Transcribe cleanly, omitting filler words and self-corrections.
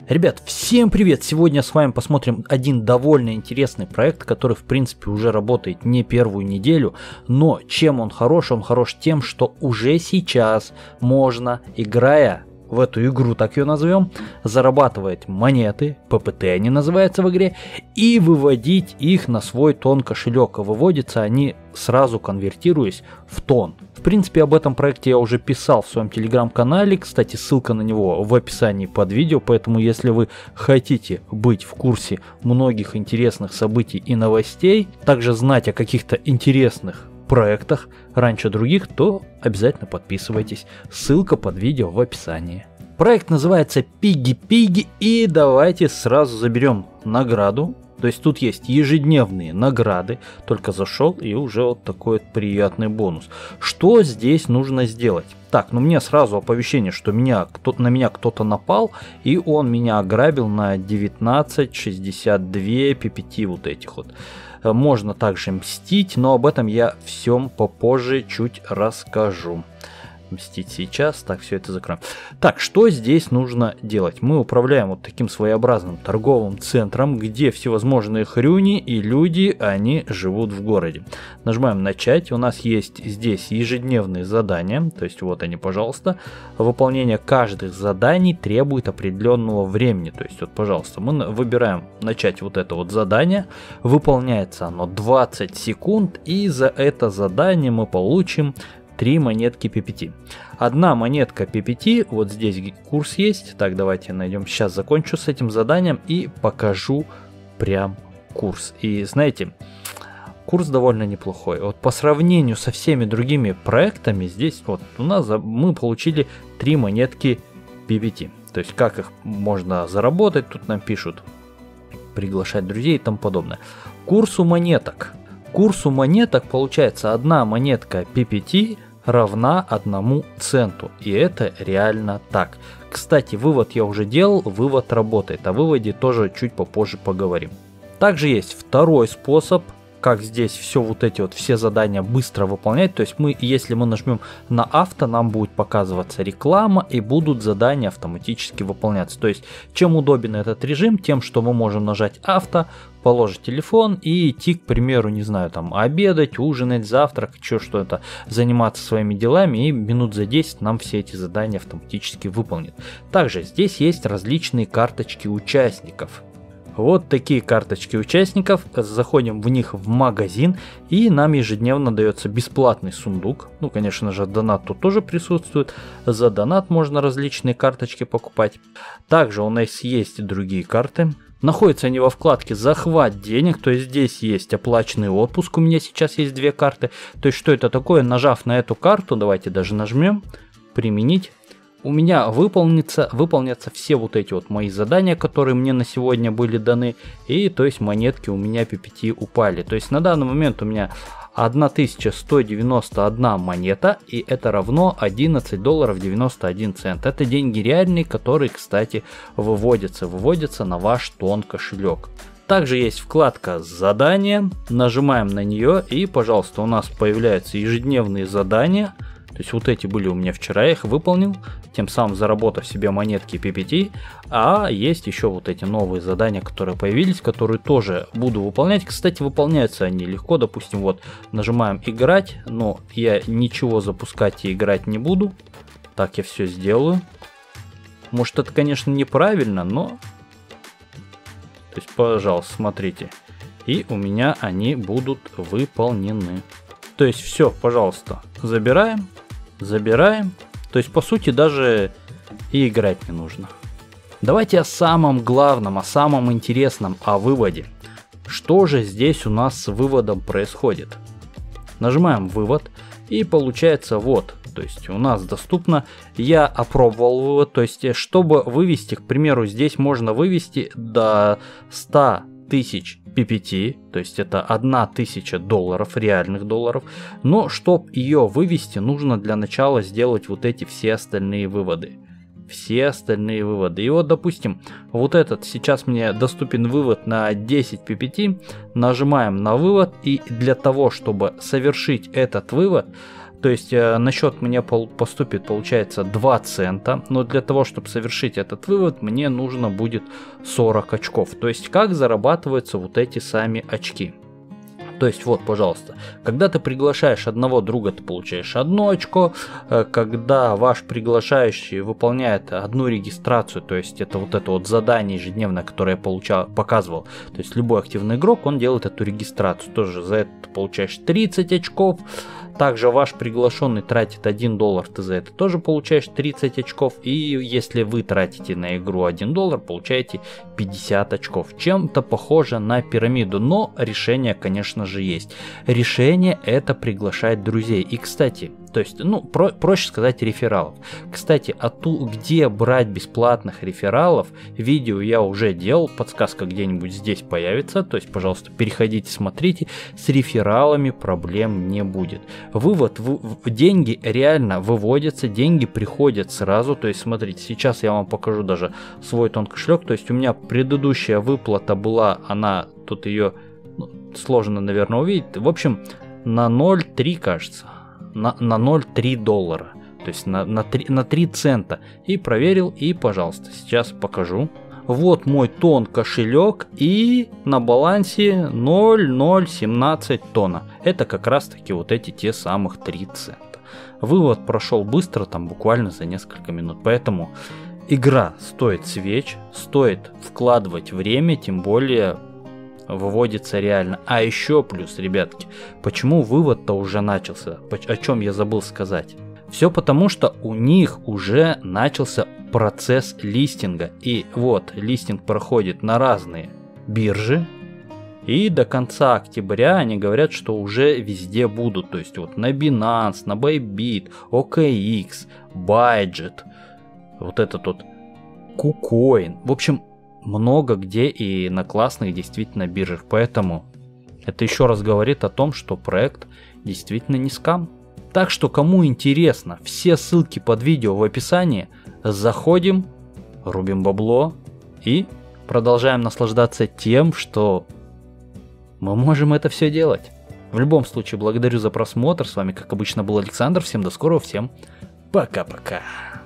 Ребят, всем привет! Сегодня с вами посмотрим один довольно интересный проект, который в принципе уже работает не первую неделю, но чем он хорош? Он хорош тем, что уже сейчас можно, играя в эту игру, так ее назовем, зарабатывать монеты, ППТ они называются в игре, и выводить их на свой тон кошелек. Выводятся они сразу, конвертируясь в тон. В принципе, об этом проекте я уже писал в своем телеграм-канале, кстати, ссылка на него в описании под видео, поэтому если вы хотите быть в курсе многих интересных событий и новостей, также знать о каких-то интересных проектах раньше других, то обязательно подписывайтесь. Ссылка под видео в описании. Проект называется Piggy Piggy, и давайте сразу заберем награду. То есть тут есть ежедневные награды, только зашел и уже вот такой вот приятный бонус. Что здесь нужно сделать? Так, ну мне сразу оповещение, что на меня кто-то напал, и он меня ограбил на 19,62 PPT вот этих вот. Можно также мстить, но об этом я всем попозже чуть расскажу. Мстить сейчас, так, все это закроем. Так, что здесь нужно делать? Мы управляем вот таким своеобразным торговым центром, где всевозможные хрюни и люди, они живут в городе. Нажимаем начать, у нас есть здесь ежедневные задания, то есть вот они, пожалуйста. Выполнение каждых заданий требует определенного времени, то есть вот, пожалуйста, мы выбираем начать вот это вот задание, выполняется оно 20 секунд, и за это задание мы получим 3 монетки PPT. Одна монетка PPT, вот здесь курс есть. Так, давайте найдем. Сейчас закончу с этим заданием и покажу прям курс. И знаете, курс довольно неплохой. Вот по сравнению со всеми другими проектами, здесь вот у нас мы получили 3 монетки PPT. То есть как их можно заработать, тут нам пишут приглашать друзей и тому подобное. Курсу монеток. Курсу монеток получается одна монетка PPT равна 1 центу. И это реально так. Кстати, вывод я уже делал, вывод работает. О выводе тоже чуть попозже поговорим. Также есть второй способ, как здесь все вот эти вот все задания быстро выполнять. То есть если мы нажмем на авто, нам будет показываться реклама и будут задания автоматически выполняться. То есть чем удобен этот режим, тем что мы можем нажать авто, положить телефон и идти, к примеру, не знаю, там обедать, ужинать, завтрак, что-то, заниматься своими делами, и минут за 10 нам все эти задания автоматически выполнит. Также здесь есть различные карточки участников. Вот такие карточки участников, заходим в них в магазин, и нам ежедневно дается бесплатный сундук. Ну, конечно же, донат тут тоже присутствует. За донат можно различные карточки покупать. Также у нас есть и другие карты. Находятся они во вкладке «Захват денег», то есть здесь есть оплаченный отпуск, у меня сейчас есть 2 карты. То есть что это такое? Нажав на эту карту, давайте даже нажмем «Применить». У меня выполнятся все вот эти вот мои задания, которые мне на сегодня были даны. И то есть монетки у меня PPT упали. То есть на данный момент у меня 1191 монета, и это равно $11.91. Это деньги реальные, которые, кстати, выводятся на ваш тон кошелек. Также есть вкладка «Задания», нажимаем на нее, и, пожалуйста, у нас появляются ежедневные задания. То есть вот эти были у меня вчера, я их выполнил, тем самым заработав себе монетки PPT. А есть еще вот эти новые задания, которые появились, которые тоже буду выполнять. Кстати, выполняются они легко. Допустим, вот нажимаем «Играть», но я ничего запускать и играть не буду. Так я все сделаю. Может, это, конечно, неправильно, но... То есть, пожалуйста, смотрите. И у меня они будут выполнены. То есть все, пожалуйста, забираем. То есть, по сути, даже и играть не нужно. Давайте о самом главном, о самом интересном, о выводе. Что же здесь у нас с выводом происходит? Нажимаем «Вывод», и получается вот. То есть у нас доступно, я опробовал вывод, то есть чтобы вывести, к примеру, здесь можно вывести до 100 тысяч PPT, то есть это $1000 реальных долларов, но чтобы ее вывести, нужно для начала сделать вот эти все остальные выводы. И вот, допустим, вот этот сейчас мне доступен вывод на 10 PPT, нажимаем на вывод, и для того, чтобы совершить этот вывод, То есть на счет мне поступит, получается, 2 цента, но для того, чтобы совершить этот вывод, мне нужно будет 40 очков. То есть как зарабатываются вот эти сами очки? То есть вот, пожалуйста, когда ты приглашаешь одного друга, ты получаешь 1 очко, когда ваш приглашающий выполняет одну регистрацию, то есть это вот задание ежедневное, которое я показывал, то есть любой активный игрок, он делает эту регистрацию, тоже за это ты получаешь 30 очков. Также ваш приглашенный тратит $1, ты за это тоже получаешь 30 очков. И если вы тратите на игру $1, получаете 50 очков. Чем-то похоже на пирамиду, но решение, конечно же, есть. Решение — это приглашать друзей. И, кстати, то есть, проще сказать, рефералов. Кстати, где брать бесплатных рефералов, видео я уже делал, подсказка где-нибудь здесь появится, то есть, пожалуйста, переходите, смотрите, с рефералами проблем не будет. Вывод, деньги реально выводятся, деньги приходят сразу, то есть, смотрите, сейчас я вам покажу даже свой кошелек, то есть, у меня предыдущая выплата была, тут ее сложно, наверное, увидеть, в общем, на 0,3, кажется. На 0,3 доллара, то есть на 3 цента. И проверил, и, пожалуйста, сейчас покажу. Вот мой кошелек, и на балансе 0,017 тона. Это как раз таки вот эти те самых 3 цента. Вывод прошел быстро, там буквально за несколько минут. Поэтому игра стоит свеч, стоит вкладывать время, тем более выводится реально. А еще плюс, ребятки, почему вывод-то уже начался? О чем я забыл сказать? Все потому, что у них уже начался процесс листинга. И вот, листинг проходит на разные биржи. И до конца октября они говорят, что уже везде будут. То есть вот на Binance, на Bybit, OKX, Budget, вот этот вот KuCoin. В общем, много где и на классных действительно биржах. Поэтому это еще раз говорит о том, что проект действительно не скам. Так что, кому интересно, все ссылки под видео в описании. Заходим, рубим бабло и продолжаем наслаждаться тем, что мы можем это все делать. В любом случае, благодарю за просмотр. С вами, как обычно, был Александр. Всем до скорого, всем пока-пока.